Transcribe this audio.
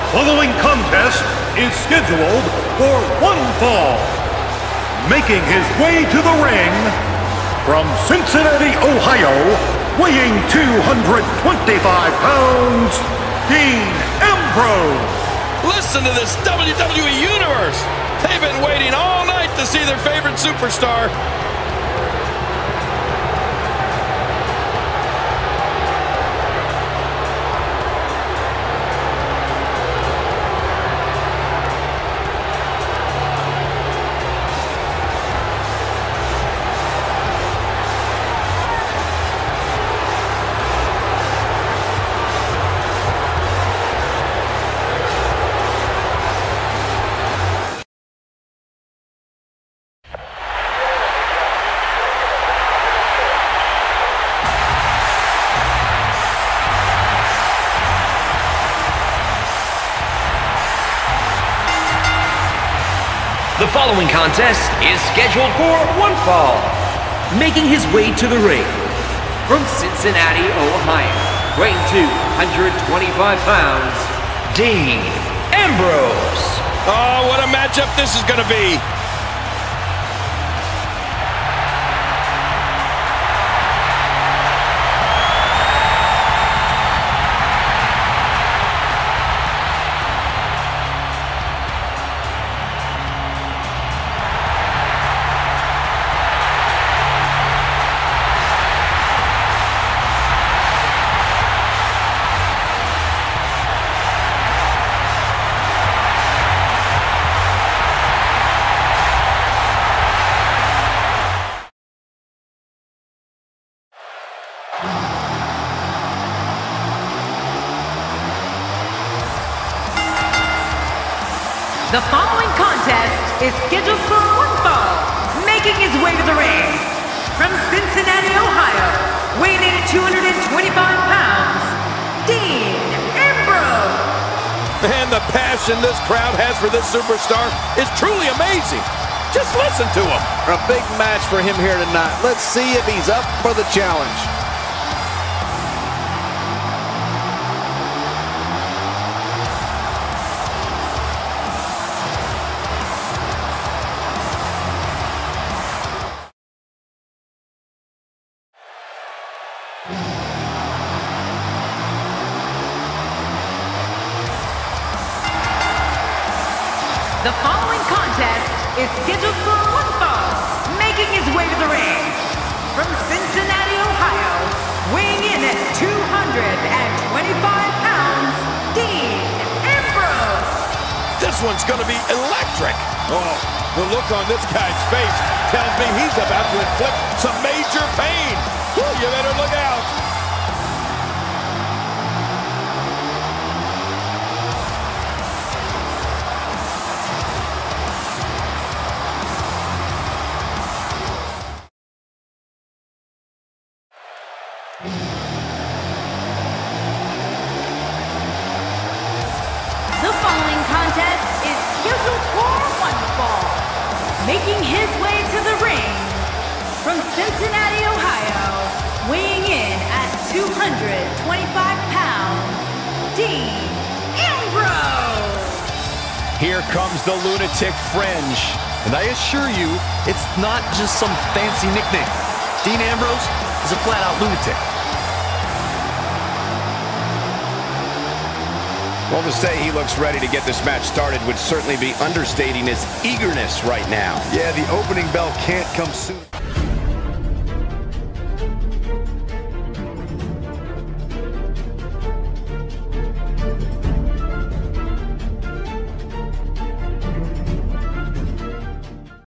following contest is scheduled for one fall. Making his way to the ring from Cincinnati, Ohio, weighing 225 pounds, Dean Ambrose. Listen to this WWE Universe. They've been waiting all night to see their favorite superstar. The following contest is scheduled for one fall. Making his way to the ring from Cincinnati, Ohio, weighing 225 pounds, Dean Ambrose. Oh, what a matchup this is going to be. The following contest is scheduled for one fall. Making his way to the ring from Cincinnati, Ohio, weighing 225 pounds, Dean Ambrose. And the passion this crowd has for this superstar is truly amazing. Just listen to him. A big match for him here tonight. Let's see if he's up for the challenge. The following contest is scheduled for one fall. Making his way to the ring from Cincinnati, Ohio, weighing in at 225 pounds, Dean Ambrose. This one's going to be electric. Oh, the look on this guy's face tells me he's about to inflict some major pain. Whew, you better look out. The following contest is scheduled for one fall. Making his way to the ring from Cincinnati, Ohio, weighing in at 225 pounds, Dean Ambrose. Here comes the lunatic fringe. And I assure you, it's not just some fancy nickname. Dean Ambrose is a flat-out lunatic. Well, to say he looks ready to get this match started would certainly be understating his eagerness right now. Yeah, the opening bell can't come soon.